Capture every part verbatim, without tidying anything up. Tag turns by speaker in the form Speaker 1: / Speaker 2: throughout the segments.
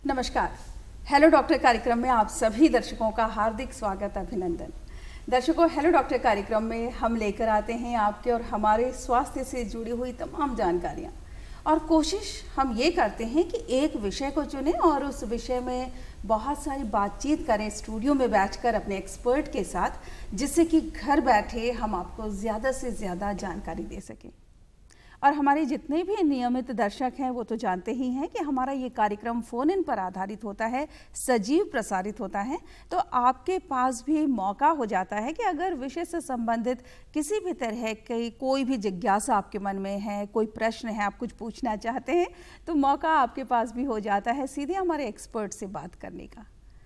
Speaker 1: नमस्कार। Hello doctor कार्यक्रम में आप सभी दर्शकों का हार्दिक स्वागत, अभिनंदन। दर्शकों, हेलो डॉक्टर कार्यक्रम में हम लेकर आते हैं आपके और हमारे स्वास्थ्य से जुड़ी हुई तमाम जानकारियाँ, और कोशिश हम ये करते हैं कि एक विषय को चुनें और उस विषय में बहुत सारी बातचीत करें स्टूडियो में बैठकर अपने एक्सपर्ट के साथ, जिससे कि घर बैठे हम आपको ज़्यादा से ज़्यादा जानकारी दे सकें। और हमारे जितने भी नियमित दर्शक हैं वो तो जानते ही हैं कि हमारा ये कार्यक्रम फ़ोन इन पर आधारित होता है, सजीव प्रसारित होता है। तो आपके पास भी मौका हो जाता है कि अगर विषय से संबंधित किसी भी तरह की कोई भी जिज्ञासा आपके मन में है, कोई प्रश्न है, आप कुछ पूछना चाहते हैं, तो मौका आपके पास भी हो जाता है सीधे हमारे एक्सपर्ट से बात करने का।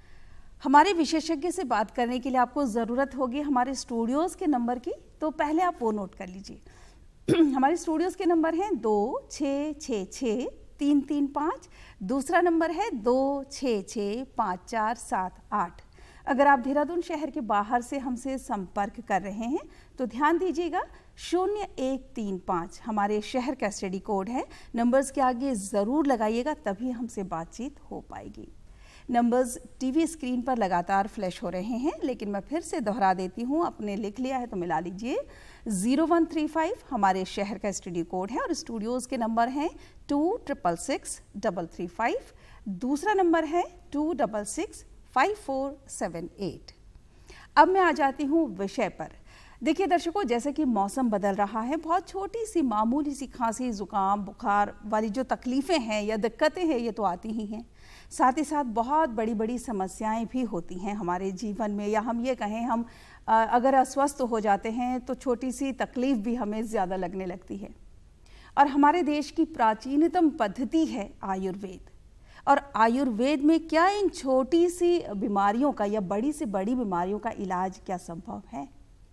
Speaker 1: हमारे विशेषज्ञ से बात करने के लिए आपको ज़रूरत होगी हमारे स्टूडियोज़ के नंबर की, तो पहले आप वो नोट कर लीजिए। हमारे स्टूडियोज़ के नंबर हैं दो छः छः छः तीन तीन पाँच, दूसरा नंबर है दो छः छः पाँच चार सात आठ। अगर आप देहरादून शहर के बाहर से हमसे संपर्क कर रहे हैं तो ध्यान दीजिएगा, शून्य एक तीन पाँच हमारे शहर का एसटीडी कोड है। नंबर्स के आगे ज़रूर लगाइएगा, तभी हमसे बातचीत हो पाएगी। नंबर्स टीवी स्क्रीन पर लगातार फ्लैश हो रहे हैं, लेकिन मैं फिर से दोहरा देती हूँ, आपने लिख लिया है तो मिला लीजिए। ज़ीरो वन थ्री फाइव हमारे शहर का स्टूडियो कोड है और स्टूडियोज़ के नंबर हैं two triple six double three five, दूसरा नंबर है two double six five four seven eight. अब मैं आ जाती हूँ विषय पर। देखिए दर्शकों, जैसे कि मौसम बदल रहा है, बहुत छोटी सी मामूली सी खांसी, ज़ुकाम, बुखार वाली जो तकलीफ़ें हैं या दिक्कतें हैं, ये तो आती ही हैं। साथ ही साथ बहुत बड़ी बड़ी समस्याएं भी होती हैं हमारे जीवन में, या हम ये कहें हम अगर अस्वस्थ हो जाते हैं तो छोटी सी तकलीफ़ भी हमें ज़्यादा लगने लगती है। और हमारे देश की प्राचीनतम पद्धति है आयुर्वेद, और आयुर्वेद में क्या इन छोटी सी बीमारियों का या बड़ी से बड़ी बीमारियों का इलाज क्या संभव है?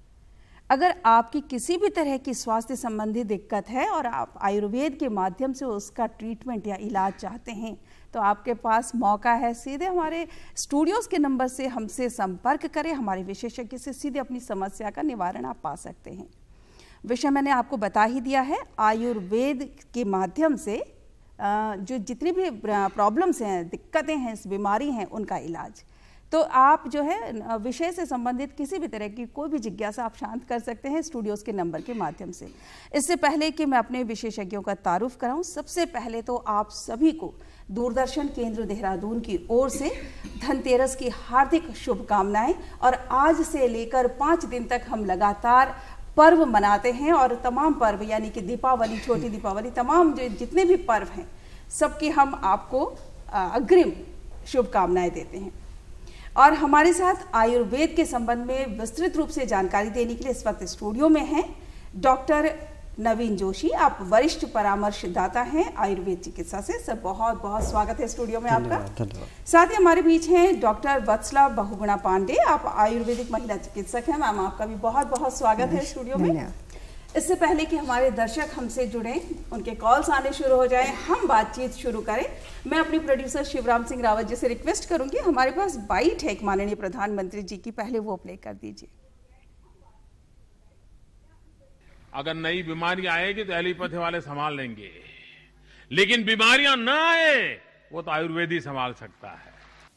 Speaker 1: अगर आपकी किसी भी तरह की स्वास्थ्य संबंधी दिक्कत है और आप आयुर्वेद के माध्यम से उसका ट्रीटमेंट या इलाज चाहते हैं, तो आपके पास मौका है, सीधे हमारे स्टूडियोज़ के नंबर से हमसे संपर्क करें। हमारे विशेषज्ञ से सीधे अपनी समस्या का निवारण आप पा सकते हैं। विषय मैंने आपको बता ही दिया है, आयुर्वेद के माध्यम से जो जितनी भी प्रॉब्लम्स हैं, दिक्कतें हैं, बीमारी हैं, उनका इलाज। तो आप जो है विषय से संबंधित किसी भी तरह की कोई भी जिज्ञासा आप शांत कर सकते हैं स्टूडियोज़ के नंबर के माध्यम से। इससे पहले कि मैं अपने विशेषज्ञों का तारुफ कराऊं, सबसे पहले तो आप सभी को दूरदर्शन केंद्र देहरादून की ओर से धनतेरस की हार्दिक शुभकामनाएं। और आज से लेकर पाँच दिन तक हम लगातार पर्व मनाते हैं, और तमाम पर्व यानी कि दीपावली, छोटी दीपावली, तमाम जो जितने भी पर्व हैं सबकी हम आपको अग्रिम शुभकामनाएं देते हैं। और हमारे साथ आयुर्वेद के संबंध में विस्तृत रूप से जानकारी देने के लिए इस वक्त स्टूडियो में हैं डॉक्टर नवीन जोशी। आप वरिष्ठ परामर्शदाता हैं आयुर्वेद चिकित्सा से। सर, बहुत बहुत स्वागत है स्टूडियो में आपका। साथ ही हमारे बीच हैं डॉक्टर वत्सला बहुगुणा पांडे, आप आयुर्वेदिक महिला चिकित्सक हैं। मैम, आपका भी बहुत बहुत स्वागत है स्टूडियो में। इससे पहले कि हमारे दर्शक हमसे जुड़ें, उनके कॉल्स आने शुरू हो जाएं, हम बातचीत शुरू करें, मैं अपनी प्रोड्यूसर शिवराम सिंह रावत जी से रिक्वेस्ट करूंगी, हमारे पास बाइट है एक माननीय प्रधानमंत्री जी की, पहले वो प्ले कर दीजिए।
Speaker 2: अगर नई बीमारी आएगी तो एलोपैथी वाले संभाल लेंगे, लेकिन बीमारियां ना आए वो तो आयुर्वेद ही संभाल सकता है।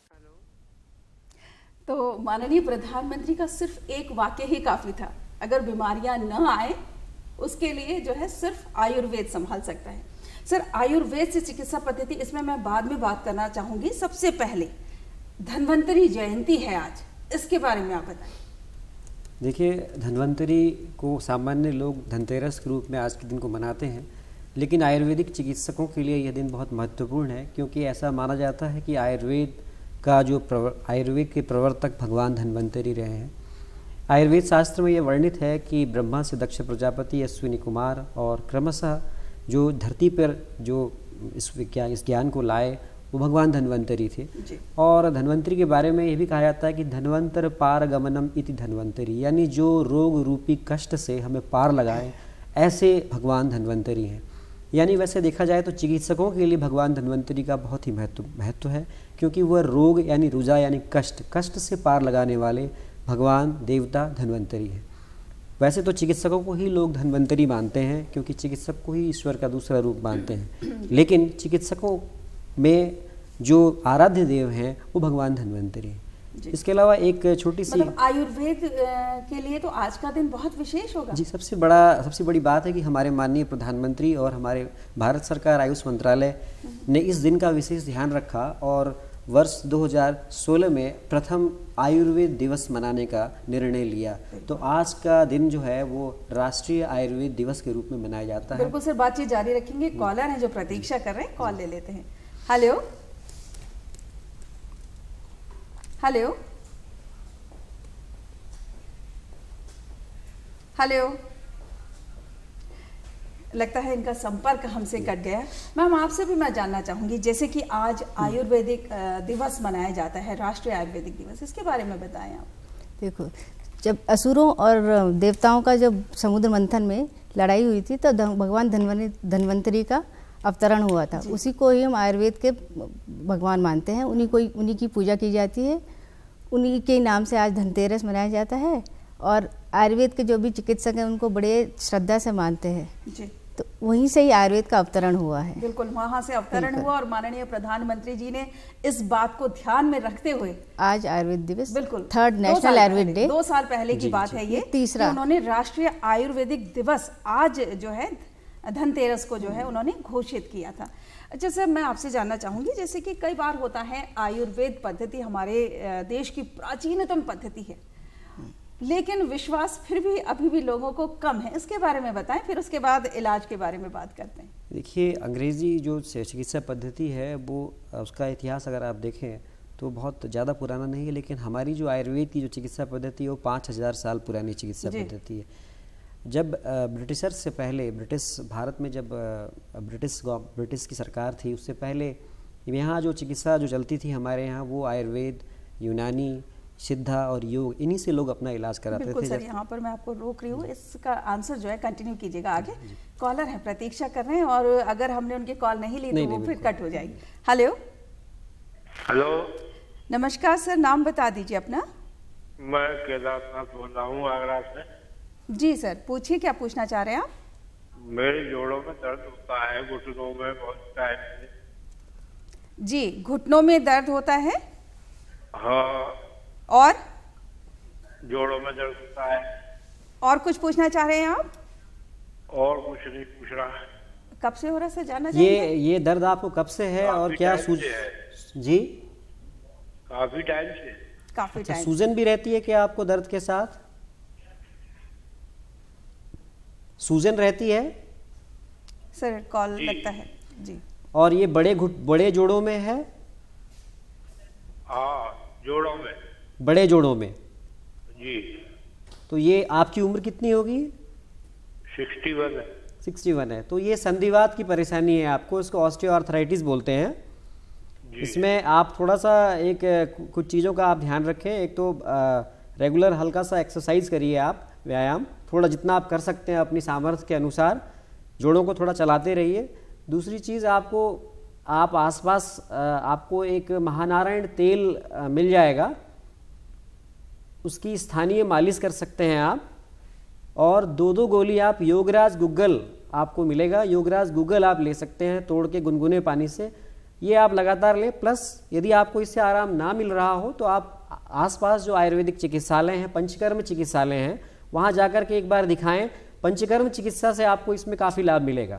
Speaker 1: तो माननीय प्रधानमंत्री का सिर्फ एक वाक्य ही काफी था, अगर बीमारियां न आए उसके लिए जो है सिर्फ आयुर्वेद संभाल सकता है। सर, आयुर्वेद से चिकित्सा पद्धति, इसमें मैं बाद में बात करना चाहूंगी। सबसे पहले धन्वंतरी जयंती है आज, इसके बारे में आप बताएं।
Speaker 3: देखिए, धन्वंतरी को सामान्य लोग धनतेरस के रूप में आज के दिन को मनाते हैं, लेकिन आयुर्वेदिक चिकित्सकों के लिए यह दिन बहुत महत्वपूर्ण है, क्योंकि ऐसा माना जाता है कि आयुर्वेद का जो आयुर्वेद के प्रवर्तक भगवान धन्वंतरी रहे हैं। आयुर्वेद शास्त्र में यह वर्णित है कि ब्रह्मा से दक्ष प्रजापति, अश्विनी कुमार और क्रमशः जो धरती पर जो इस विज्ञान इस ज्ञान को लाए वो भगवान धन्वंतरी थे। और धन्वंतरी के बारे में ये भी कहा जाता है कि धन्वंतर पार गमनम इति धन्वंतरी, यानी जो रोग रूपी कष्ट से हमें पार लगाए, ऐसे भगवान धन्वंतरी हैं। यानी वैसे देखा जाए तो चिकित्सकों के लिए भगवान धन्वंतरी का बहुत ही महत्व महत्व है, क्योंकि वह रोग यानी रुजा यानी कष्ट कष्ट से पार लगाने वाले भगवान देवता धन्वंतरी है। वैसे तो चिकित्सकों को ही लोग धन्वंतरी मानते हैं, क्योंकि चिकित्सक को ही ईश्वर का दूसरा रूप मानते हैं, लेकिन चिकित्सकों में जो आराध्य देव हैं वो भगवान धन्वंतरी हैं। इसके अलावा एक छोटी सी
Speaker 1: मतलब आयुर्वेद के लिए तो आज का दिन बहुत विशेष होगा।
Speaker 3: जी, सबसे बड़ा सबसे बड़ी बात है कि हमारे माननीय प्रधानमंत्री और हमारे भारत सरकार आयुष मंत्रालय ने इस दिन का विशेष ध्यान रखा और वर्ष दो हज़ार सोलह में प्रथम आयुर्वेद दिवस मनाने का निर्णय लिया। तो आज का दिन जो है वो राष्ट्रीय आयुर्वेद दिवस के रूप में मनाया जाता है।
Speaker 1: बिल्कुल सर, बातचीत जारी रखेंगे। कॉलर हैं जो प्रतीक्षा कर रहे हैं, कॉल ले लेते हैं। हेलो हेलो हेलो, लगता है इनका संपर्क हमसे कट गया। मैम आपसे भी मैं जानना चाहूंगी, जैसे कि आज आयुर्वेदिक दिवस मनाया जाता है, राष्ट्रीय आयुर्वेदिक दिवस, इसके बारे में बताएं आप।
Speaker 4: देखो, जब असुरों और देवताओं का जब समुद्र मंथन में लड़ाई हुई थी तो भगवान धन्वंतरी धन्वंतरी का अवतरण हुआ था। उसी को ही हम आयुर्वेद के भगवान मानते हैं, उन्हीं को उन्हीं की पूजा की जाती है, उन्हीं के नाम से आज धनतेरस मनाया जाता है। और आयुर्वेद के जो भी चिकित्सक हैं उनको बड़े श्रद्धा से मानते हैं जी। तो वहीं से ही आयुर्वेद का अवतरण हुआ है।
Speaker 1: बिल्कुल, वहां से अवतरण हुआ और माननीय प्रधानमंत्री जी ने इस बात को ध्यान में रखते हुए
Speaker 4: आज आयुर्वेद दिवस,
Speaker 1: बिल्कुल
Speaker 4: थर्ड नेशनल आयुर्वेद डे,
Speaker 1: दो साल पहले की बात है ये,
Speaker 4: तीसरा
Speaker 1: उन्होंने राष्ट्रीय आयुर्वेदिक दिवस आज जो है धनतेरस को जो है उन्होंने घोषित किया था। अच्छा सर, मैं आपसे जानना चाहूंगी, जैसे कि कई बार होता है आयुर्वेद पद्धति हमारे देश की प्राचीनतम पद्धति है, लेकिन विश्वास फिर भी अभी भी लोगों को कम है, इसके बारे में बताएं, फिर उसके बाद इलाज के बारे में बात करते हैं।
Speaker 3: देखिए, अंग्रेजी जो चिकित्सा पद्धति है वो उसका इतिहास अगर आप देखें तो बहुत ज़्यादा पुराना नहीं है, लेकिन हमारी जो आयुर्वेद की जो चिकित्सा पद्धति है वो पाँच हज़ार साल पुरानी चिकित्सा पद्धति है। जब ब्रिटिशर्स से पहले, ब्रिटिश भारत में जब ब्रिटिश ब्रिटिश की सरकार थी, उससे पहले यहाँ जो चिकित्सा जो चलती थी हमारे यहाँ वो आयुर्वेद, यूनानी, सिद्धा और योग, इन्हीं से लोग अपना इलाज कराते
Speaker 1: बिल्कुल
Speaker 3: थे।
Speaker 1: सर, यहाँ पर मैं आपको रोक रही हूँ, इसका आंसर जो है कंटिन्यू कीजिएगा आगे। कॉलर है, प्रतीक्षा कर रहे हैं, और अगर हमने उनकी कॉल नहीं ली तो वो फिर कट हो जाएगी। हेलो
Speaker 5: हेलो,
Speaker 1: नमस्कार सर, नाम बता दीजिए अपना।
Speaker 5: मैं केदारनाथ बोल रहा हूँ आगरा से।
Speaker 1: जी सर, पूछिए, क्या पूछना चाह रहे हैं आप?
Speaker 5: मेरे जोड़ों में दर्द होता है, घुटनों में बहुत टाइम से।
Speaker 1: जी, घुटनों में दर्द होता है?
Speaker 5: हाँ।
Speaker 1: और
Speaker 5: जोड़ों में दर्द होता है।
Speaker 1: और कुछ पूछना चाह रहे हैं आप?
Speaker 5: और कुछ नहीं पूछ रहा है।
Speaker 1: कब से हो रहा है सर, जानना चाहिए?
Speaker 3: ये ये दर्द आपको कब से है और क्या सूज जी?
Speaker 5: काफी टाइम से।
Speaker 1: काफी
Speaker 3: अच्छा,
Speaker 1: टाइम।
Speaker 3: सूजन भी रहती है क्या आपको दर्द के साथ? सूजन रहती है
Speaker 1: सर, कॉल लगता है जी।
Speaker 3: और ये बड़े घुट बड़े जोड़ों में है?
Speaker 5: हाँ, जोड़ों में।
Speaker 3: बड़े जोड़ों में
Speaker 5: जी।
Speaker 3: तो ये आपकी उम्र कितनी होगी?
Speaker 5: सिक्सटी वन है।
Speaker 3: सिक्सटी वन है। तो ये संधिवात की परेशानी है आपको, इसको ऑस्टियोआर्थराइटिस बोलते हैं। इसमें आप थोड़ा सा एक कुछ चीज़ों का आप ध्यान रखें। एक तो आ, रेगुलर हल्का सा एक्सरसाइज करिए आप, व्यायाम थोड़ा जितना आप कर सकते हैं अपनी सामर्थ्य के अनुसार, जोड़ों को थोड़ा चलाते रहिए। दूसरी चीज़, आपको आप आसपास आपको एक महानारायण तेल मिल जाएगा, उसकी स्थानीय मालिश कर सकते हैं आप। और दो दो गोली आप योगराज गुग्गल आपको मिलेगा, योगराज गुग्गल आप ले सकते हैं तोड़ के गुनगुने पानी से, ये आप लगातार लें। प्लस यदि आपको इससे आराम ना मिल रहा हो तो आप आसपास जो आयुर्वेदिक चिकित्सालय हैं, पंचकर्म चिकित्सालय हैं, वहाँ जाकर के एक बार दिखाएं। पंचकर्म चिकित्सा से आपको इसमें काफ़ी लाभ मिलेगा।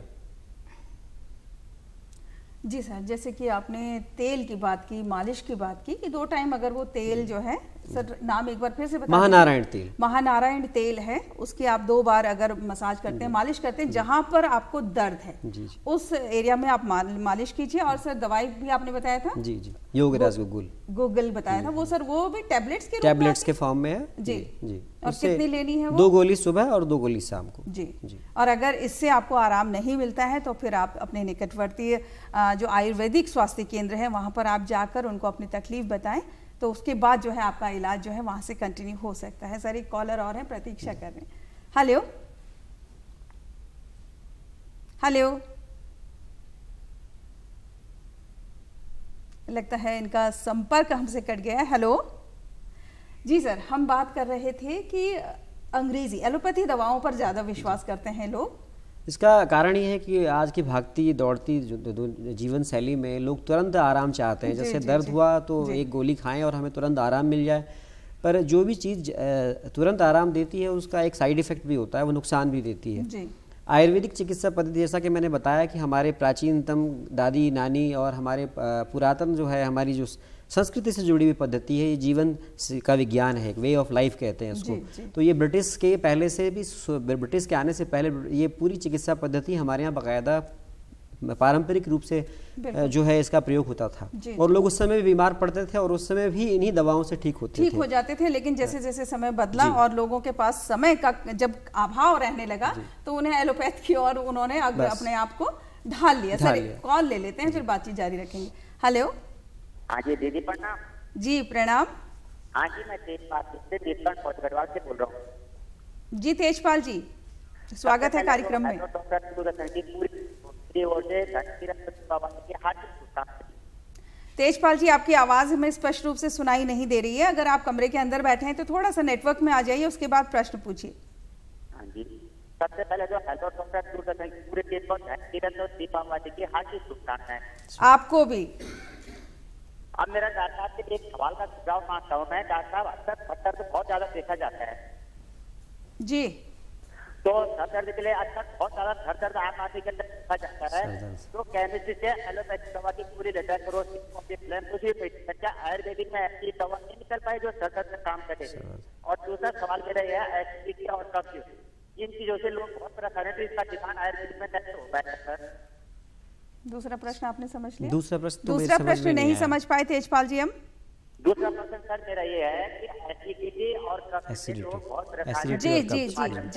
Speaker 1: जी सर, जैसे कि आपने तेल की बात की, मालिश की बात की, कि दो टाइम अगर वो तेल जो है, सर नाम एक बार फिर से बता।
Speaker 3: महानारायण तेल।
Speaker 1: महानारायण तेल है, उसकी आप दो बार अगर मसाज करते हैं, मालिश करते हैं, जहां पर आपको दर्द है
Speaker 3: जी जी।
Speaker 1: उस एरिया में आप मालिश कीजिए। और सर दवाई भी आपने बताया था
Speaker 3: जी जी, योगराज गुग्गल
Speaker 1: गूगल बताया था वो, सर वो भी टैबलेट्स के रूप
Speaker 3: टैबलेट्स
Speaker 1: में
Speaker 3: के फॉर्म में है
Speaker 1: जी
Speaker 3: जी।
Speaker 1: और कितनी लेनी है वो?
Speaker 3: दो गोली सुबह और दो गोली शाम को
Speaker 1: जी
Speaker 3: जी।
Speaker 1: और अगर इससे आपको आराम नहीं मिलता है तो फिर आप अपने निकटवर्ती जो आयुर्वेदिक स्वास्थ्य केंद्र है वहां पर आप जाकर उनको अपनी तकलीफ बताएं, तो उसके बाद जो है आपका इलाज जो है वहां से कंटिन्यू हो सकता है। सर एक कॉलर और है, प्रतीक्षा कर रहे हैं। हेलो हेलो, लगता है इनका संपर्क हमसे कट गया है। हेलो जी सर, हम बात कर रहे थे कि अंग्रेजी एलोपैथी दवाओं पर ज़्यादा विश्वास करते हैं लोग,
Speaker 3: इसका कारण ये है कि आज की भागती दौड़ती जीवन शैली में लोग तुरंत आराम चाहते हैं। जैसे दर्द हुआ तो एक गोली खाएं और हमें तुरंत आराम मिल जाए, पर जो भी चीज़ तुरंत आराम देती है उसका एक साइड इफेक्ट भी होता है, वो नुकसान भी देती है जी। आयुर्वेदिक चिकित्सा पद्धति, जैसा कि मैंने बताया कि हमारे प्राचीनतम दादी नानी और हमारे पुरातन जो है हमारी जो संस्कृति से जुड़ी हुई पद्धति है, ये जीवन का विज्ञान है, एक वे ऑफ लाइफ कहते हैं इसको। जी, जी। तो ये ब्रिटिश के पहले से भी, ब्रिटिश के आने से पहले ये पूरी चिकित्सा पद्धति हमारे यहाँ बाकायदा पारंपरिक रूप से जो है इसका प्रयोग होता था। जी, और लोग उस समय भी बीमार पड़ते थे और उस समय भी इन्हीं दवाओं से ठीक होते
Speaker 1: ठीक
Speaker 3: थे।
Speaker 1: हो जाते थे। लेकिन जैसे जैसे समय बदला और लोगों के पास समय का जब अभाव रहने लगा तो उन्हें एलोपैथ की ओर उन्होंने अपने आप को ढाल लिया। सर कॉल ले लेते हैं, फिर बातचीत जारी रखेंगे। हेलो।
Speaker 6: हाँ जी दीदी प्रणाम।
Speaker 1: जी प्रणाम।
Speaker 6: हाँ जी मैं तेजपाल से तेजपाल गढ़वाल से बोल रहा हूँ।
Speaker 1: जी तेजपाल जी, स्वागत है कार्यक्रम में। तेजपाल जी, आपकी आवाज हमें स्पष्ट रूप से सुनाई नहीं दे रही है। अगर आप कमरे के अंदर बैठे हैं तो थोड़ा सा नेटवर्क में आ जाइए, उसके बाद प्रश्न पूछिए।
Speaker 6: हाँ जी, सबसे पहले जो हेलो डॉक्टर दूरदर्शन पूरे देश को दीपावली की हार्दिक शुभकामनाएं।
Speaker 1: आपको भी।
Speaker 6: अब मेरा डॉक्टर साहब से एक सवाल का सुझाव मांगता हूँ मैं। डॉक्टर साहब अक्सर सर दर्द बहुत ज्यादा देखा जाता है
Speaker 1: जी,
Speaker 6: तो सर दर्द के लिए अक्सर बहुत ज्यादा सर दर्द आम आदमी के अंदर देखा जाता है, तो केमिस्ट्री से एलोपैथी दवा की पूरी लेटर करो क्या आयुर्वेदिक में ऐसी दवा नहीं निकल पाए जो सर दर्द में काम करे? और दूसरा सवाल मेरा यह है एसिडिटी और कब्ज, इन चीजों से लोग बहुत परेशान है, तो इसका ध्यान आयुर्वेदिक में कैसे हो पाएगा सर?
Speaker 1: दूसरा प्रश्न आपने समझ लिया?
Speaker 3: दूसरा प्रश्न
Speaker 1: दूसरा प्रश्न नहीं, नहीं समझ पाए तेजपाल जी हम।
Speaker 6: दूसरा प्रश्न सर मेरा ये है कि एसिडिटी और
Speaker 3: एसिडिटी
Speaker 1: जी जी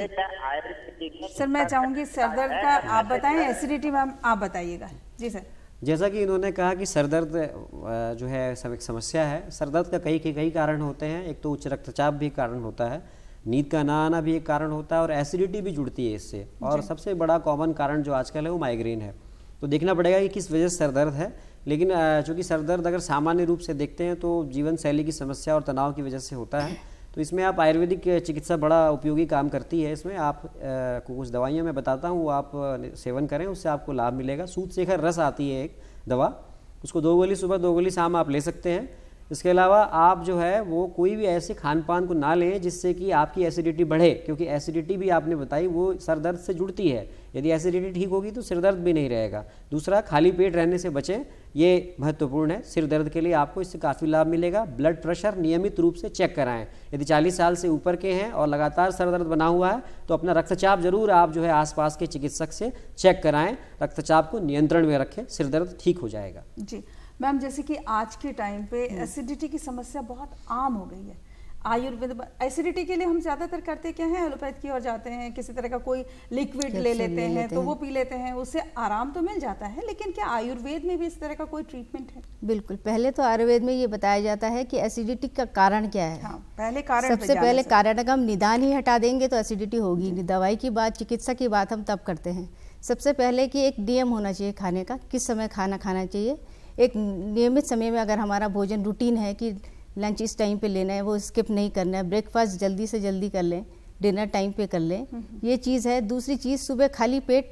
Speaker 1: जी सर, मैं चाहूंगी सर दर्द का आप बताएं, एसिडिटी मैम आप बताइएगा। जी सर।
Speaker 3: जैसा कि इन्होंने कहा कि सर दर्द जो है सब एक समस्या है। सर दर्द का कई कई कारण होते हैं। एक तो उच्च रक्तचाप भी कारण होता है, नींद का ना आना भी एक कारण होता है और एसिडिटी भी जुड़ती है इससे। और सबसे बड़ा कॉमन कारण जो आजकल है वो माइग्रेन है। तो देखना पड़ेगा कि किस वजह से सर दर्द है। लेकिन चूँकि सर दर्द अगर सामान्य रूप से देखते हैं तो जीवन शैली की समस्या और तनाव की वजह से होता है, तो इसमें आप आयुर्वेदिक चिकित्सा बड़ा उपयोगी काम करती है। इसमें आप को कुछ दवाइयाँ मैं बताता हूँ, वो आप सेवन करें, उससे आपको लाभ मिलेगा। सूत शेखर रस आती है एक दवा, उसको दो गोली सुबह दो गोली शाम आप ले सकते हैं। इसके अलावा आप जो है वो कोई भी ऐसे खान पान को ना लें जिससे कि आपकी एसिडिटी बढ़े, क्योंकि एसिडिटी भी आपने बताई वो सर दर्द से जुड़ती है। यदि एसिडिटी ठीक होगी तो सिर दर्द भी नहीं रहेगा। दूसरा, खाली पेट रहने से बचें, ये महत्वपूर्ण है। सिर दर्द के लिए आपको इससे काफ़ी लाभ मिलेगा। ब्लड प्रेशर नियमित रूप से चेक कराएं। यदि चालीस साल से ऊपर के हैं और लगातार सर दर्द बना हुआ है तो अपना रक्तचाप जरूर आप जो है आसपास के चिकित्सक से चेक कराएं। रक्तचाप को नियंत्रण में रखें, सिर दर्द ठीक हो जाएगा।
Speaker 1: जी मैम, जैसे कि आज के टाइम पे एसिडिटी की समस्या बहुत आम हो गई है। आयुर्वेद एसिडिटी के लिए हम ज्यादातर करते क्या हैं, एलोपैथ की ओर जाते हैं, किसी तरह का कोई लिक्विड ले लेते, ले हैं लेते तो हैं। वो पी लेते हैं, उससे आराम तो मिल जाता है। लेकिन क्या आयुर्वेद में भी इस तरह का कोई ट्रीटमेंट है?
Speaker 4: बिल्कुल, पहले तो आयुर्वेद में ये बताया जाता है कि एसिडिटी का कारण क्या है।
Speaker 1: हाँ, पहले कारण
Speaker 4: सबसे पहले कारण अगर हम निदान ही हटा देंगे तो एसिडिटी होगी नहीं। दवाई की बात, चिकित्सा की बात हम तब करते हैं। सबसे पहले कि एक नियम होना चाहिए खाने का, किस समय खाना खाना चाहिए। एक नियमित समय में अगर हमारा भोजन रूटीन है कि लंच इस टाइम पे लेना है, वो स्किप नहीं करना है। ब्रेकफास्ट जल्दी से जल्दी कर लें, डिनर टाइम पे कर लें, ये चीज़ है। दूसरी चीज़, सुबह खाली पेट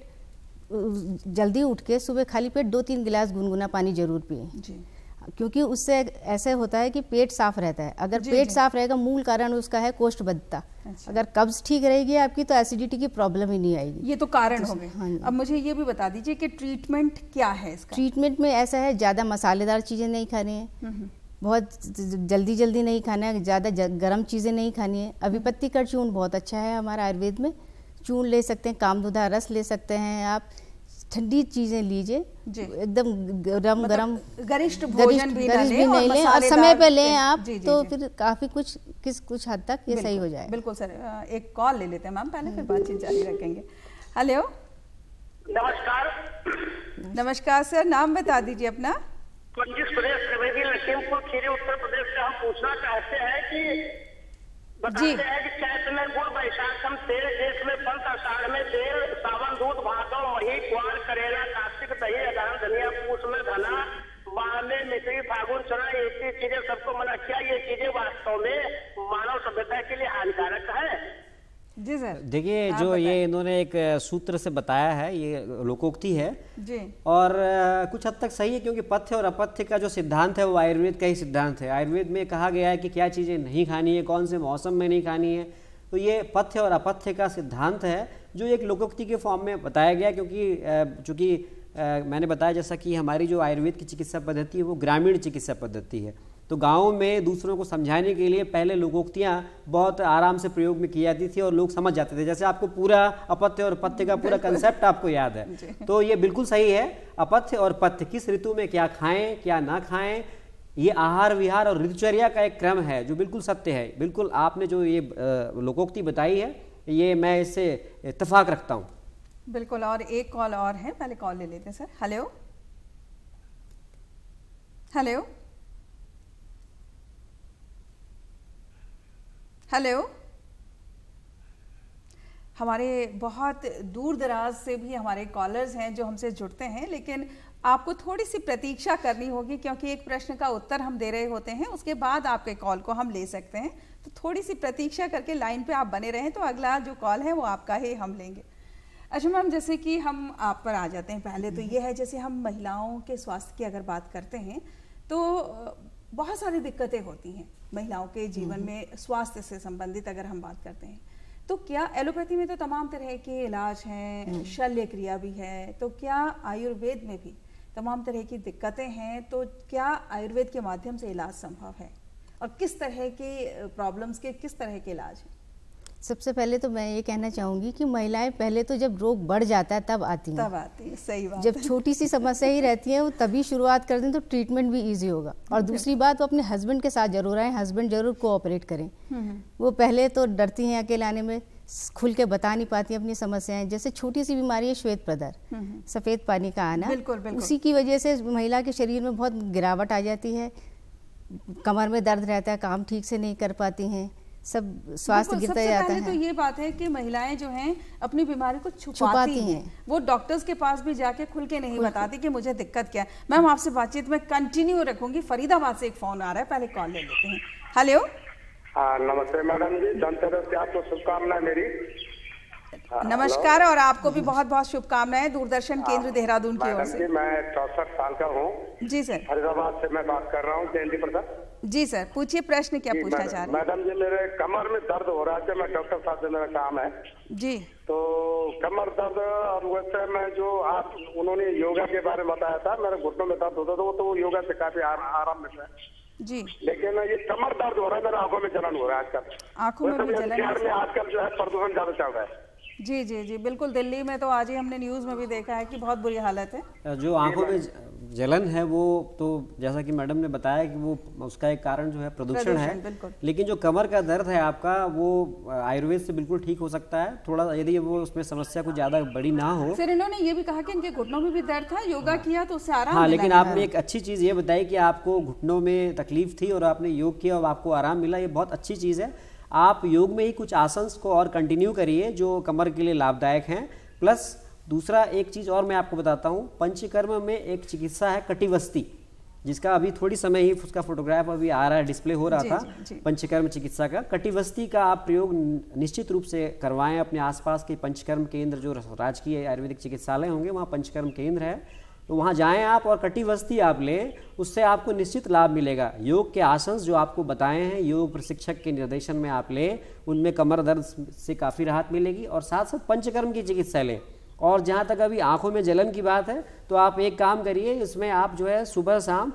Speaker 4: जल्दी उठ के सुबह खाली पेट दो तीन गिलास गुनगुना पानी जरूर पिएं, क्योंकि उससे ऐसे होता है कि पेट साफ रहता है। अगर जी, पेट जी. साफ रहेगा, मूल कारण उसका है कोष्ठबद्धता। अच्छा। अगर कब्ज ठीक रहेगी आपकी तो एसिडिटी की प्रॉब्लम ही नहीं आएगी।
Speaker 1: ये तो कारण हो गए। हाँ, अब मुझे ये भी बता दीजिए कि ट्रीटमेंट क्या है इसका?
Speaker 4: ट्रीटमेंट में ऐसा है, ज़्यादा मसालेदार चीज़ें नहीं खानी है, बहुत जल्दी जल्दी नहीं खाना है, ज़्यादा गर्म चीज़ें नहीं खानी है। अभिपत्तिकर चूर्ण बहुत अच्छा है हमारा आयुर्वेद में, चूर्ण ले सकते हैं, कामधुधा रस ले सकते हैं आप। ठंडी चीजें लीजिए, एकदम गरम मतलब गरम
Speaker 1: गरिष्ठ भोजन भी
Speaker 4: ना लें और, लें और समय पे लें आप। जी, जी, तो जी. फिर काफी कुछ किस कुछ हद तक ये सही हो जाए।
Speaker 1: बिल्कुल सर, एक कॉल ले लेते हैं मैम पहले, फिर बातचीत जारी रखेंगे। हेलो,
Speaker 7: नमस्कार।
Speaker 1: नमस्कार सर, नाम बता दीजिए अपना।
Speaker 7: पंडित सुरेश त्रिवेदी, लखीमपुर खीरी, उत्तर प्रदेश से। हम पूछना चाहते हैं कि बताते हैं कि चैत्र में गुड़, बैशाखम तेल, देश में पंत, आषाढ़ में तेल, सावन दूध, भादव मही, कुआर करेला, कार्तिक दही, अजान धनिया, पूस में धना, माह में मिश्री, फागुन चना, ऐसी चीजें सबको मना किया। ये चीजें वास्तव में मानव सभ्यता के लिए हानिकारक है।
Speaker 1: जी सर।
Speaker 3: देखिए जो ये इन्होंने एक सूत्र से बताया है, ये लोकोक्ति है
Speaker 1: जी,
Speaker 3: और कुछ हद तक सही है, क्योंकि पथ्य और अपथ्य का जो सिद्धांत है वो आयुर्वेद का ही सिद्धांत है। आयुर्वेद में कहा गया है कि क्या चीज़ें नहीं खानी है, कौन से मौसम में नहीं खानी है। तो ये पथ्य और अपथ्य का सिद्धांत है जो एक लोकोक्ति के फॉर्म में बताया गया, क्योंकि चूँकि मैंने बताया जैसा कि हमारी जो आयुर्वेद की चिकित्सा पद्धति है वो ग्रामीण चिकित्सा पद्धति है, तो गाँव में दूसरों को समझाने के लिए पहले लोकोक्तियाँ बहुत आराम से प्रयोग में की जाती थी और लोग समझ जाते थे। जैसे आपको पूरा अपथ्य और पथ्य का पूरा कंसेप्ट आपको याद है, तो ये बिल्कुल सही है। अपथ्य और पथ्य, किस ऋतु में क्या खाएं क्या ना खाएं, ये आहार विहार और ऋतुचर्या का एक क्रम है जो बिल्कुल सत्य है। बिल्कुल आपने जो ये लोकोक्ति बताई है, ये मैं इससे इत्तेफाक रखता हूँ।
Speaker 1: बिल्कुल। और एक कॉल और है, पहले कॉल ले लेते हैं सर। हेलो हेलो हेलो हमारे बहुत दूर दराज से भी हमारे कॉलर्स हैं जो हमसे जुड़ते हैं, लेकिन आपको थोड़ी सी प्रतीक्षा करनी होगी, क्योंकि एक प्रश्न का उत्तर हम दे रहे होते हैं, उसके बाद आपके कॉल को हम ले सकते हैं। तो थोड़ी सी प्रतीक्षा करके लाइन पे आप बने रहें, तो अगला जो कॉल है वो आपका ही हम लेंगे। अच्छा मैम, जैसे कि हम आप पर आ जाते हैं, पहले तो ये है जैसे हम महिलाओं के स्वास्थ्य की अगर बात करते हैं तो बहुत सारी दिक्कतें होती हैं महिलाओं के जीवन में स्वास्थ्य से संबंधित अगर हम बात करते हैं। तो क्या एलोपैथी में तो तमाम तरह के इलाज हैं, शल्य क्रिया भी है, तो क्या आयुर्वेद में भी तमाम तरह की दिक्कतें हैं? तो क्या आयुर्वेद के माध्यम से इलाज संभव है, और किस तरह के प्रॉब्लम्स के किस तरह के इलाज हैं?
Speaker 4: सबसे पहले तो मैं ये कहना चाहूँगी कि महिलाएं पहले तो जब रोग बढ़ जाता है तब आती हैं,
Speaker 1: तब आती है, सही बात।
Speaker 4: जब छोटी सी समस्या ही रहती है वो तभी शुरुआत कर दें तो ट्रीटमेंट भी इजी होगा। और दूसरी बात, वो अपने हस्बैंड के साथ जरूर आए, हस्बैंड जरूर कोऑपरेट करें। वो पहले तो डरती हैं अकेले आने में, खुल के बता नहीं पाती अपनी समस्याएं। जैसे छोटी सी बीमारी है श्वेत प्रदर, सफेद पानी का आना,
Speaker 1: बिल्कुल, बिल्कुल।
Speaker 4: उसी की वजह से महिला के शरीर में बहुत गिरावट आ जाती है, कमर में दर्द रहता है, काम ठीक से नहीं कर पाती हैं, सब स्वास्थ्य गिरता जाता है।
Speaker 1: तो ये बात है कि महिलाएं जो हैं अपनी बीमारी को छुपाती, छुपाती हैं, हैं। वो डॉक्टर्स के पास भी जाके खुल के नहीं बताती कि मुझे दिक्कत क्या है। मैम आपसे बातचीत में कंटिन्यू रखूंगी। फरीदाबाद से एक फोन आ रहा है, पहले कॉल ले लेते हैं। हेलो,
Speaker 5: हाँ नमस्ते मैडम जी, धनतेरस की आपको शुभकामनाएं मेरी।
Speaker 1: नमस्कार, और आपको भी बहुत बहुत शुभकामनाएं दूरदर्शन केंद्र देहरादून की ओर से।
Speaker 5: मैं चौसठ साल का हूँ
Speaker 1: जी सर,
Speaker 5: फरीदाबाद से मैं बात कर रहा हूँ, जयंती प्रसाद
Speaker 1: जी सर। पूछिए प्रश्न, क्या पूछना चाह रहे हैं?
Speaker 5: मैडम जी मेरे कमर में दर्द हो रहा है, मैं डॉक्टर साहब से मेरा काम है
Speaker 1: जी।
Speaker 5: तो कमर दर्द, और वैसे मैं जो आप उन्होंने योगा के बारे में बताया था, मेरे घुटनों में दर्द होता था, वो तो योगा से काफी आराम मिल रहा है
Speaker 1: जी,
Speaker 5: लेकिन ये कमर दर्द हो रहा है, मेरे आंखों में जलन हो रहा है आजकल।
Speaker 1: आंखों में भी जलन
Speaker 5: में आजकल जो है प्रदूषण ज्यादा चल रहा है।
Speaker 1: जी जी जी बिल्कुल। दिल्ली में तो आज ही हमने न्यूज़ में भी देखा है कि बहुत बुरी हालत है।
Speaker 3: जो आंखों में जलन है वो तो जैसा कि मैडम ने बताया कि वो उसका एक कारण जो है प्रदूषण है, लेकिन जो कमर का दर्द है आपका वो आयुर्वेद से बिल्कुल ठीक हो सकता है, थोड़ा यदि वो उसमें समस्या कुछ ज्यादा बड़ी ना हो।
Speaker 1: फिर इन्होंने ये भी कहा कि इनके घुटनों में भी दर्द था, योगा किया तो उससे आराम।
Speaker 3: हाँ, लेकिन आपने एक अच्छी चीज ये बताई कि आपको घुटनों में तकलीफ थी और आपने योग किया और आपको आराम मिला, ये बहुत अच्छी चीज है। आप योग में ही कुछ आसन को और कंटिन्यू करिए जो कमर के लिए लाभदायक हैं। प्लस दूसरा एक चीज़ और मैं आपको बताता हूँ, पंचकर्म में एक चिकित्सा है कटिवस्ती, जिसका अभी थोड़ी समय ही उसका फोटोग्राफ अभी आ रहा है, डिस्प्ले हो रहा था पंचकर्म चिकित्सा का। कटिवस्ती का आप प्रयोग निश्चित रूप से करवाएं अपने आसपास के पंचकर्म केंद्र, जो राजकीय आयुर्वेदिक चिकित्सालय होंगे वहाँ पंचकर्म केंद्र है, तो वहाँ जाएं आप और कटिवस्ती आप लें, उससे आपको निश्चित लाभ मिलेगा। योग के आसन जो आपको बताए हैं योग प्रशिक्षक के निर्देशन में आप लें, उनमें कमर दर्द से काफ़ी राहत मिलेगी, और साथ साथ पंचकर्म की चिकित्सा लें। और जहाँ तक अभी आंखों में जलन की बात है, तो आप एक काम करिए, इसमें आप जो है सुबह शाम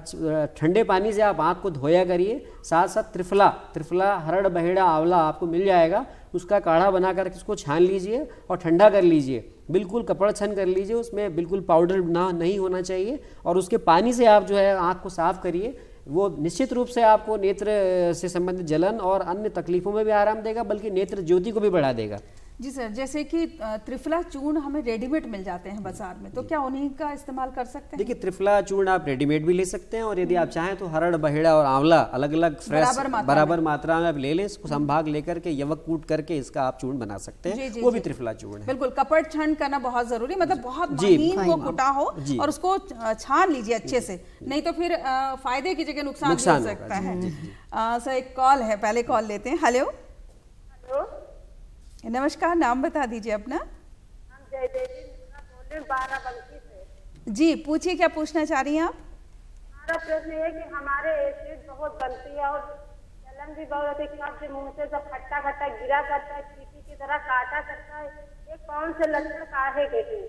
Speaker 3: ठंडे पानी से आप आँख को धोया करिए, साथ साथ त्रिफला त्रिफला हरड़ बहेड़ा आंवला आपको मिल जाएगा, उसका काढ़ा बना कर इसको छान लीजिए और ठंडा कर लीजिए, बिल्कुल कपड़ छन कर लीजिए, उसमें बिल्कुल पाउडर ना नहीं होना चाहिए, और उसके पानी से आप जो है आँख को साफ करिए। वो निश्चित रूप से आपको नेत्र से संबंधित जलन और अन्य तकलीफों में भी आराम देगा, बल्कि नेत्र ज्योति को भी बढ़ा देगा।
Speaker 1: जी सर, जैसे कि त्रिफला चूर्ण हमें रेडीमेड मिल जाते हैं बाजार में, तो क्या उन्हीं का इस्तेमाल कर सकते हैं? देखिए
Speaker 3: त्रिफला चूर्ण आप रेडीमेड भी ले सकते हैं, और यदि आप चाहें तो हरड़ बहेड़ा और आंवला अलग अलग फ्रेश बराबर मात्रा में आप ले लें, इसको संभाग लेकर के यवक कूट करके इसका आप चूर्ण बना सकते हैं। जी, जी, वो जी, भी त्रिफला चूर्ण है।
Speaker 1: बिल्कुल, कपड़ छंड करना बहुत जरूरी, मतलब बहुत महीन वो कुटा हो और उसको छान लीजिए अच्छे से, नहीं तो फिर फायदे की जगह नुकसान हो सकता है। सर एक कॉल है, पहले कॉल लेते हैं। हेलो नमस्कार, नाम बता दीजिए अपना।
Speaker 8: हम जय देवी बोल रहे बाराबंकी से।
Speaker 1: जी पूछिए, क्या पूछना चाह रही हैं आप?
Speaker 8: हमारा प्रश्न है कि हमारे एसिड बहुत बनती है और जलन भी बहुत होती है, कब्ज मुंह से सब खट्टा खट्टा गिरा करता है, चीटी की तरह काटा करता है, ये कौन से लक्षण काहे के हैं?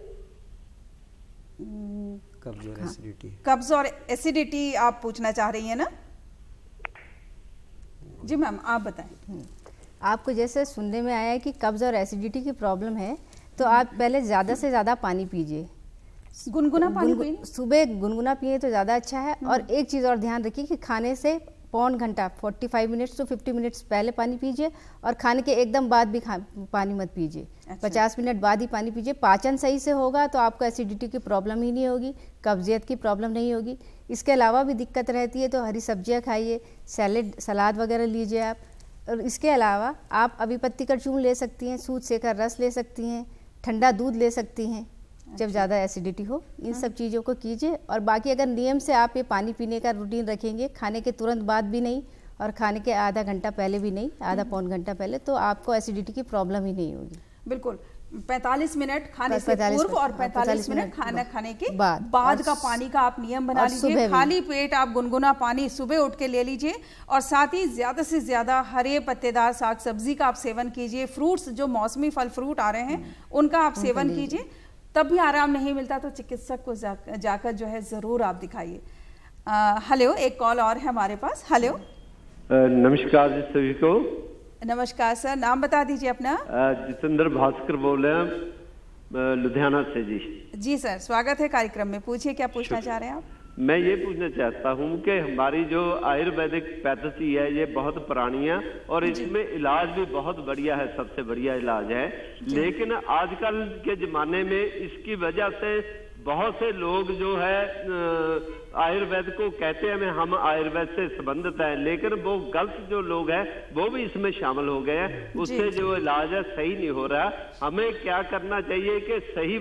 Speaker 3: कब्ज और एसिडिटी।
Speaker 1: कब्ज और एसिडिटी आप पूछना चाह रही हैं ना? जी मैम, आप बताएं।
Speaker 4: आपको जैसे सुनने में आया है कि कब्ज और एसिडिटी की प्रॉब्लम है, तो आप पहले ज़्यादा से ज़्यादा पानी पीजिए।
Speaker 1: गुनगुना पानी
Speaker 4: गुन, सुबह गुनगुना पिए तो ज़्यादा अच्छा है। और एक चीज़ और ध्यान रखिए कि खाने से पौन घंटा पैंतालीस मिनट्स टू पचास मिनट्स पहले पानी पीजिए, और खाने के एकदम बाद भी पानी मत पीजिए। अच्छा। पचास मिनट बाद ही पानी पीजिए। पाचन सही से होगा तो आपको एसिडिटी की प्रॉब्लम ही नहीं होगी, कब्जियत की प्रॉब्लम नहीं होगी। इसके अलावा भी दिक्कत रहती है तो हरी सब्जियाँ खाइए, सैलेड सलाद वगैरह लीजिए आप। और इसके अलावा आप अभिपत्ति का चूर्ण ले सकती हैं, सूद सेकर रस ले सकती हैं, ठंडा दूध ले सकती हैं जब ज़्यादा एसिडिटी हो। इन सब चीज़ों को कीजिए। और बाकी अगर नियम से आप ये पानी पीने का रूटीन रखेंगे, खाने के तुरंत बाद भी नहीं और खाने के आधा घंटा पहले भी नहीं, आधा पौन घंटा पहले, तो आपको एसिडिटी की प्रॉब्लम ही नहीं होगी।
Speaker 1: बिल्कुल, पैंतालीस मिनट खाने से पूर्व और पैंतालीस मिनट खाना खाने के बाद, बाद का पानी का आप नियम बना लीजिए। खाली पेट आप गुनगुना पानी सुबह उठ के ले लीजिए, और साथ ही ज्यादा से ज्यादा हरे पत्तेदार साग सब्जी का आप सेवन कीजिए। फ्रूट्स, जो मौसमी फल फ्रूट आ रहे हैं, उनका आप सेवन कीजिए। तब भी आराम नहीं मिलता तो चिकित्सक को जा, जाकर जो है जरूर आप दिखाइए। हेलो, एक कॉल और है हमारे पास। हेलो,
Speaker 9: नमस्कार जी सभी को।
Speaker 1: नमस्कार सर, नाम बता दीजिए अपना।
Speaker 9: जितेंद्र भास्कर बोल रहे हैं लुधियाना से जी।
Speaker 1: जी सर, स्वागत है कार्यक्रम में। पूछिए, क्या पूछना चाह रहे हैं आप?
Speaker 9: मैं ये पूछना चाहता हूँ कि हमारी जो आयुर्वेदिक पद्धति है ये बहुत पुरानी है और इसमें इलाज भी बहुत बढ़िया है, सबसे बढ़िया इलाज है। लेकिन आजकल के जमाने में इसकी वजह से बहुत से लोग जो है आयुर्वेद को कहते हैं हम आयुर्वेद से संबंधित है, लेकिन वो गलत जो लोग हैं वो भी इसमें शामिल हो गए हैं। उससे जो इलाज है सही नहीं हो रहा। हमें क्या करना चाहिए कि सही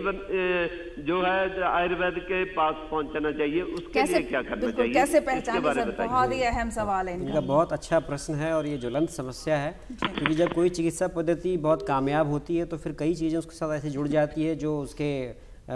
Speaker 9: जो है आयुर्वेद के पास पहुंचना चाहिए, उसके लिए क्या करना चाहिए?
Speaker 1: कैसे पहचाने सर? बहुत ही अहम सवाल है
Speaker 3: इनका। बहुत अच्छा प्रश्न है और ये ज्वलंत समस्या है, क्योंकि जब कोई चिकित्सा पद्धति बहुत कामयाब होती है तो फिर कई चीज़ें उसके साथ ऐसे जुड़ जाती है जो उसके आ,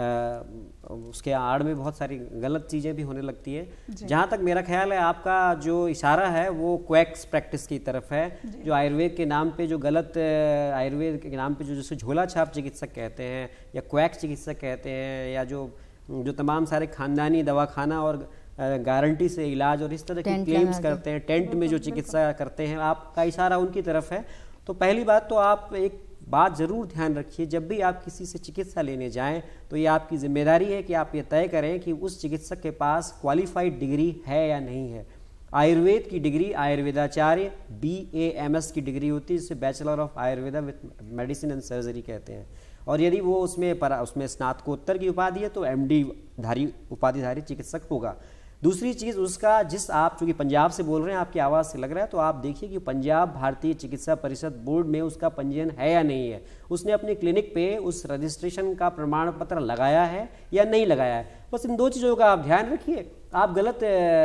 Speaker 3: उसके आड़ में बहुत सारी गलत चीज़ें भी होने लगती है। जहाँ तक मेरा ख्याल है आपका जो इशारा है वो क्वैक्स प्रैक्टिस की तरफ है, जो आयुर्वेद के नाम पे जो गलत आयुर्वेद के नाम पे जो जैसे झोला छाप चिकित्सक कहते हैं या क्वैक्स चिकित्सक कहते हैं, या जो जो तमाम सारे खानदानी दवाखाना और गारंटी से इलाज और इस तरह के क्लेम्स करते हैं, टेंट में जो चिकित्सा करते हैं, आपका इशारा उनकी तरफ है। तो पहली बात तो आप एक बात ज़रूर ध्यान रखिए, जब भी आप किसी से चिकित्सा लेने जाएं तो ये आपकी जिम्मेदारी है कि आप ये तय करें कि उस चिकित्सक के पास क्वालिफाइड डिग्री है या नहीं है। आयुर्वेद की डिग्री आयुर्वेदाचार्य बी ए एम एस की डिग्री होती है, जिसे bachelor of Ayurveda with medicine and surgery कहते हैं। और यदि वो उसमें पर उसमें स्नातकोत्तर की उपाधि है तो एम डी धारी उपाधिधारी चिकित्सक होगा। दूसरी चीज़ उसका, जिस आप चूँकि पंजाब से बोल रहे हैं, आपकी आवाज़ से लग रहा है, तो आप देखिए कि पंजाब भारतीय चिकित्सा परिषद बोर्ड में उसका पंजीयन है या नहीं है, उसने अपने क्लिनिक पे उस रजिस्ट्रेशन का प्रमाण पत्र लगाया है या नहीं लगाया है। बस इन दो चीज़ों का आप ध्यान रखिए, आप गलत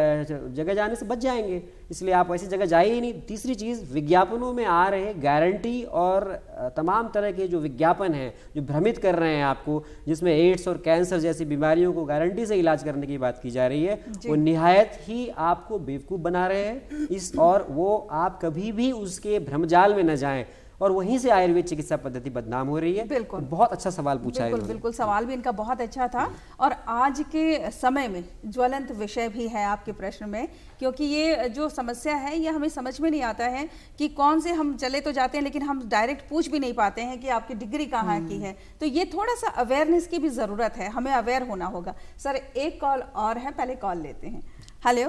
Speaker 3: जगह जाने से बच जाएंगे, इसलिए आप ऐसी जगह जाइए ही नहीं। तीसरी चीज़, विज्ञापनों में आ रहे गारंटी और तमाम तरह के जो विज्ञापन हैं जो भ्रमित कर रहे हैं आपको, जिसमें एड्स और कैंसर जैसी बीमारियों को गारंटी से इलाज करने की बात की जा रही है, वो निहायत ही आपको बेवकूफ़ बना रहे हैं इस और वो आप कभी भी उसके भ्रमजाल में न जाएं और वहीं से आयुर्वेद चिकित्सा पद्धति बदनाम हो रही है।
Speaker 1: बिल्कुल,
Speaker 3: बहुत अच्छा सवाल पूछा है।
Speaker 1: बिल्कुल बिल्कुल, सवाल भी इनका बहुत अच्छा था और आज के समय में ज्वलंत विषय भी है आपके प्रश्न में, क्योंकि ये जो समस्या है ये हमें समझ में नहीं आता है कि कौन से, हम चले तो जाते हैं लेकिन हम डायरेक्ट पूछ भी नहीं पाते हैं कि आपकी डिग्री कहाँ की है। तो ये थोड़ा सा अवेयरनेस की भी ज़रूरत है, हमें अवेयर होना होगा। सर एक कॉल और है, पहले कॉल लेते हैं। हेलो,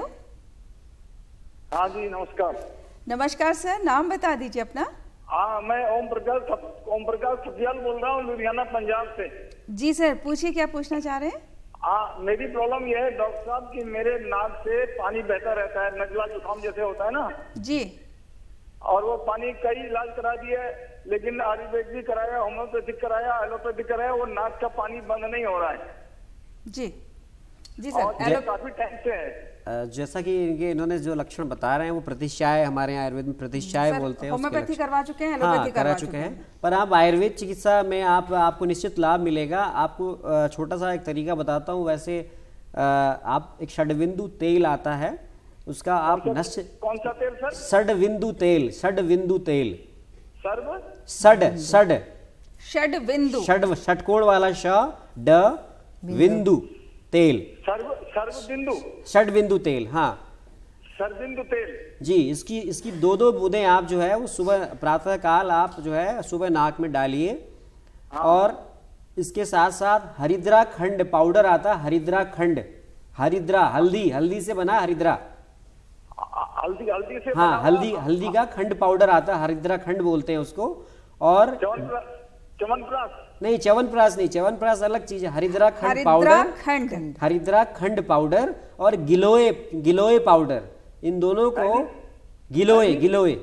Speaker 5: हाँ जी नमस्कार।
Speaker 1: नमस्कार सर, नाम बता दीजिए अपना।
Speaker 5: हाँ, मैं ओम प्रकाश ओम प्रकाश सब्जियाल बोल रहा हूँ, लुधियाना पंजाब से।
Speaker 1: जी सर, पूछिए, क्या पूछना चाह रहे हैं?
Speaker 5: हाँ, मेरी प्रॉब्लम यह है डॉक्टर साहब कि मेरे नाक से पानी बहता रहता है, नजला जुकाम जैसे होता है ना
Speaker 1: जी,
Speaker 5: और वो पानी कई इलाज करा दिए, लेकिन आयुर्वेद भी कराया, होम्योपैथिक कराया, एलोपैथिक कराया, वो नाक का पानी बंद नहीं हो रहा है।
Speaker 1: जी जी सर,
Speaker 5: एलो काफी टाइम से है।
Speaker 3: जैसा कि इनके इन्होंने जो लक्षण बता रहे हैं वो प्रतिष्ठाय, हमारे यहाँ आयुर्वेद में प्रतिष्ठाय बोलते हैं,
Speaker 1: होम्योपैथी करवा चुके हैं,
Speaker 3: हाँ करा चुके हैं, पर आप आयुर्वेद चिकित्सा में आप आपको निश्चित लाभ मिलेगा। आपको छोटा सा एक तरीका बताता हूँ। वैसे आप एक षडबिंदु तेल आता है, उसका आप नष्ट,
Speaker 5: कौन सा तेल सर?
Speaker 3: षडबिंदु तेल, षडबिंदु तेल,
Speaker 5: सर्व
Speaker 3: षड षड
Speaker 1: षड बिंदु,
Speaker 3: षड षटकोण वाला श ड बिंदु तेल,
Speaker 5: सर्व सर्व बिंदु,
Speaker 3: षड बिंदु तेल, हाँ
Speaker 5: सरबिंदु तेल
Speaker 3: जी। इसकी इसकी दो दो बूंदें आप जो है वो सुबह प्रातः काल आप जो है सुबह नाक में डालिए। हाँ। और इसके साथ साथ हरिद्रा खंड पाउडर आता है, हरिद्रा खंड, हरिद्रा हल्दी, हल्दी से बना हरिद्रा,
Speaker 5: हल्दी हल्दी से
Speaker 3: हाँ हल्दी हल्दी का खंड पाउडर आता है, हरिद्रा खंड बोलते हैं उसको। और
Speaker 5: च्यवनप्राश
Speaker 3: नहीं, च्यवनप्राश नहीं, च्यवनप्राश अलग चीज है। हरिद्रा खंड पाउडर,
Speaker 1: खंड
Speaker 3: हरिद्रा खंड पाउडर और गिलोय गिलोय पाउडर, इन दोनों को गिलोय गिलोय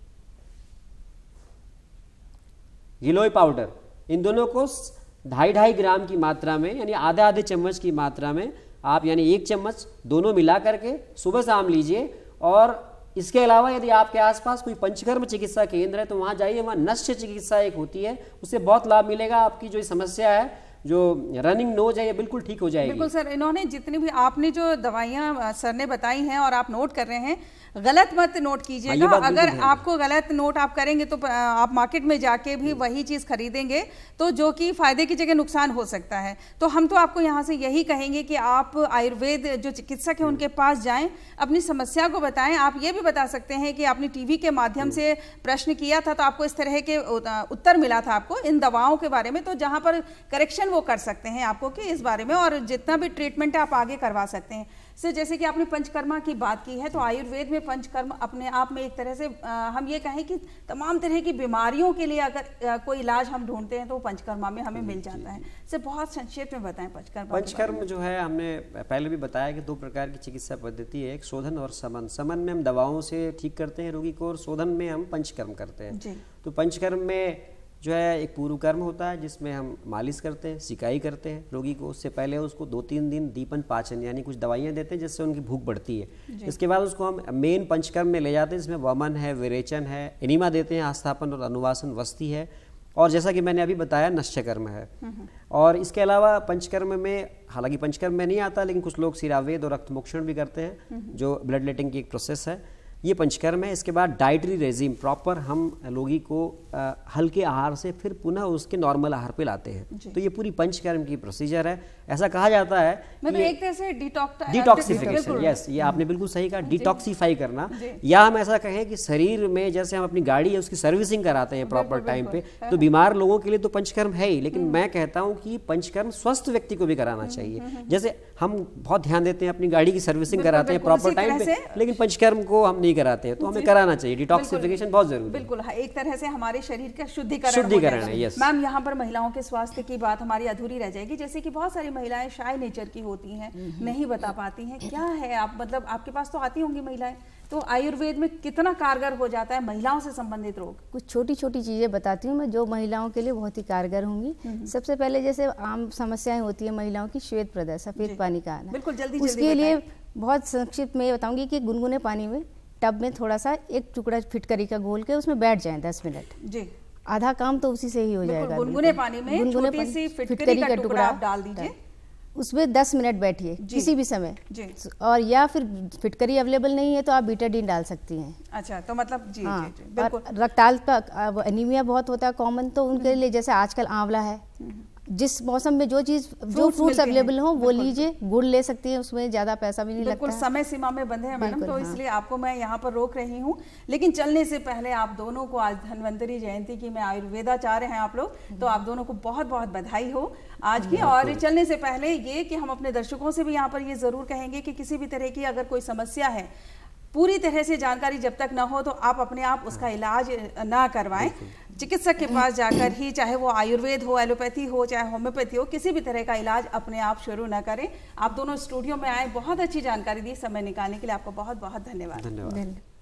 Speaker 3: गिलोय पाउडर, इन दोनों को ढाई ढाई ग्राम की मात्रा में, यानी आधे आधे चम्मच की मात्रा में आप, यानी एक चम्मच दोनों मिला करके सुबह शाम लीजिए। और इसके अलावा यदि आपके आसपास कोई पंचकर्म चिकित्सा केंद्र है तो वहां जाइए, वहां नस्य चिकित्सा एक होती है, उससे बहुत लाभ मिलेगा। आपकी जो समस्या है, जो रनिंग नोज है, ये बिल्कुल ठीक हो जाएगी।
Speaker 1: बिल्कुल सर, इन्होंने जितनी भी आपने जो दवाइयां सर ने बताई हैं और आप नोट कर रहे हैं, गलत मत नोट कीजिएगा। अगर आपको गलत नोट आप करेंगे तो आप मार्केट में जाके भी वही चीज़ खरीदेंगे तो जो कि फायदे की जगह नुकसान हो सकता है। तो हम तो आपको यहाँ से यही कहेंगे कि आप आयुर्वेद जो चिकित्सक है उनके पास जाएं, अपनी समस्या को बताएं। आप ये भी बता सकते हैं कि आपने टीवी के माध्यम से प्रश्न किया था तो आपको इस तरह के उत्तर मिला था आपको इन दवाओं के बारे में, तो जहाँ पर करेक्शन वो कर सकते हैं आपको कि इस बारे में, और जितना भी ट्रीटमेंट है आप आगे करवा सकते हैं। सर जैसे कि आपने पंचकर्मा की बात की है, तो आयुर्वेद में पंचकर्म अपने आप में एक तरह से आ, हम ये कहें कि तमाम तरह की बीमारियों के लिए अगर आ, कोई इलाज हम ढूंढते हैं तो वो पंचकर्मा में हमें मिल जाता है। सर बहुत संक्षेप में बताएं पंचकर्मा।
Speaker 3: पंचकर्म जो है, हमने पहले भी बताया कि दो प्रकार की चिकित्सा पद्धति है, एक शोधन और समन। समन में हम दवाओं से ठीक करते हैं रोगी को, और शोधन में हम पंचकर्म करते हैं। तो पंचकर्म में जो है एक पूर्व कर्म होता है जिसमें हम मालिश करते हैं, सिकाई करते हैं रोगी को। उससे पहले उसको दो तीन दिन दीपन पाचन यानी कुछ दवाइयाँ देते हैं जिससे उनकी भूख बढ़ती है। इसके बाद उसको हम मेन पंचकर्म में ले जाते हैं जिसमें वमन है, विरेचन है, एनिमा देते हैं, आस्थापन और अनुवासन वस्ती है, और जैसा कि मैंने अभी बताया नश्यकर्म है। और इसके अलावा पंचकर्म में, हालांकि पंचकर्म में नहीं आता, लेकिन कुछ लोग सिरावेद और रक्तमोक्षण भी करते हैं जो ब्लड लेटिंग की एक प्रोसेस है, ये पंचकर्म है। इसके बाद डाइटरी रेजिम, प्रॉपर हम रोगी को आ, हल्के आहार से फिर पुनः उसके नॉर्मल आहार पे लाते हैं। तो ये पूरी पंचकर्म की प्रोसीजर है। ऐसा कहा जाता है
Speaker 1: मतलब एक तरह से
Speaker 3: डिटॉक्सिफिकेशन, यस, ये आपने बिल्कुल सही कहा, डिटॉक्सिफाई करना। या हम ऐसा कहें कि शरीर में जैसे हम अपनी गाड़ी है उसकी सर्विसिंग कराते हैं प्रॉपर टाइम पे, तो बीमार लोगों के लिए तो पंचकर्म है ही, लेकिन मैं कहता हूँ कि पंचकर्म स्वस्थ व्यक्ति को भी कराना चाहिए। जैसे हम बहुत ध्यान देते हैं अपनी गाड़ी की सर्विसिंग कराते हैं प्रॉपर टाइम पे, लेकिन पंचकर्म को हम नहीं कराते हैं, तो हमें कराना चाहिए। डिटॉक्सिफिकेशन बहुत जरूरी है।
Speaker 1: बिल्कुल, एक तरह से हमारे शरीर का शुद्धिकरण
Speaker 3: शुद्धिकरण है। यस
Speaker 1: मैम, यहाँ पर महिलाओं के स्वास्थ्य की बात हमारी अधूरी रह जाएगी। जैसे कि बहुत सारी महिलाएं शाय नेचर की होती हैं, नहीं बता पाती हैं क्या है। आप मतलब आपके पास तो आती होंगी महिलाएं, तो आयुर्वेद में कितना कारगर हो जाता है महिलाओं से संबंधित रोग?
Speaker 4: कुछ छोटी छोटी चीजें बताती हूँ मैं जो महिलाओं के लिए बहुत ही कारगर होंगी। सबसे पहले जैसे आम समस्याएं होती है महिलाओं की, श्वेत प्रदय, सफेद पानी का आना।
Speaker 1: बिल्कुल जल्दी
Speaker 4: उसके लिए बहुत संक्षिप्त में बताऊंगी कि गुनगुने पानी में टब में थोड़ा सा एक टुकड़ा फिटकरी का घोल के उसमें बैठ जाएं दस मिनट जी। आधा काम तो उसी से ही हो जाएगा।
Speaker 1: गुनगुने पानी में छोटी सी फिटकरी का टुकड़ा आप डाल दीजिए,
Speaker 4: उसमें दस मिनट बैठिए किसी भी समय जी। और या फिर फिटकरी अवेलेबल नहीं है तो आप बीटाडीन डाल सकती हैं।
Speaker 1: अच्छा, तो मतलब जी,
Speaker 4: हाँ,
Speaker 1: जी, जी, बिल्कुल।
Speaker 4: रक्ताल्प का एनीमिया बहुत होता है कॉमन, तो उनके लिए जैसे आजकल आंवला है, जिस मौसम में जो चीज जो फ्रूट्स अवेलेबल हो वो लीजिए। गुड़ ले सकती है, उसमें ज्यादा पैसा भी नहीं लगता।
Speaker 1: बिल्कुल समय सीमा में बंधे हैं मैडम, तो इसलिए आपको मैं यहाँ पर रोक रही हूँ। लेकिन चलने से पहले आप दोनों को, आज धन्वंतरी जयंती की, मैं आयुर्वेदाचार्य हैं आप लोग, तो आप दोनों को बहुत बहुत बधाई हो आज की। और चलने से पहले ये कि हम अपने दर्शकों से भी यहाँ पर ये जरूर कहेंगे कि किसी भी तरह की अगर कोई समस्या है, पूरी तरह से जानकारी जब तक ना हो तो आप अपने आप उसका इलाज ना करवाएं। चिकित्सक के पास जाकर ही, चाहे वो आयुर्वेद हो, एलोपैथी हो, चाहे होम्योपैथी हो, किसी भी तरह का इलाज अपने आप शुरू ना करें। आप दोनों स्टूडियो में आए, बहुत अच्छी जानकारी दी, समय निकालने के लिए आपको बहुत बहुत धन्यवाद।
Speaker 3: धन्यवाद।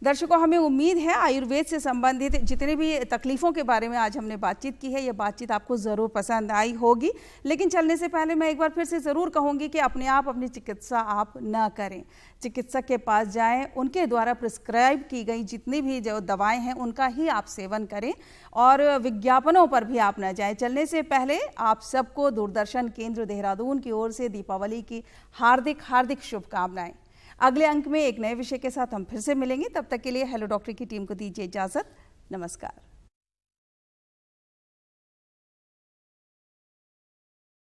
Speaker 1: दर्शकों, हमें उम्मीद है आयुर्वेद से संबंधित जितने भी तकलीफ़ों के बारे में आज हमने बातचीत की है, ये बातचीत आपको ज़रूर पसंद आई होगी। लेकिन चलने से पहले मैं एक बार फिर से ज़रूर कहूँगी कि अपने आप अपनी चिकित्सा आप न करें, चिकित्सक के पास जाएं, उनके द्वारा प्रिस्क्राइब की गई जितनी भी जो दवाएं हैं उनका ही आप सेवन करें और विज्ञापनों पर भी आप न जाएं। चलने से पहले आप सबको दूरदर्शन केंद्र देहरादून की ओर से दीपावली की हार्दिक हार्दिक शुभकामनाएं। अगले अंक में एक नए विषय के साथ हम फिर से मिलेंगे। तब तक के लिए हेलो डॉक्टर की टीम को दीजिए इजाजत। नमस्कार।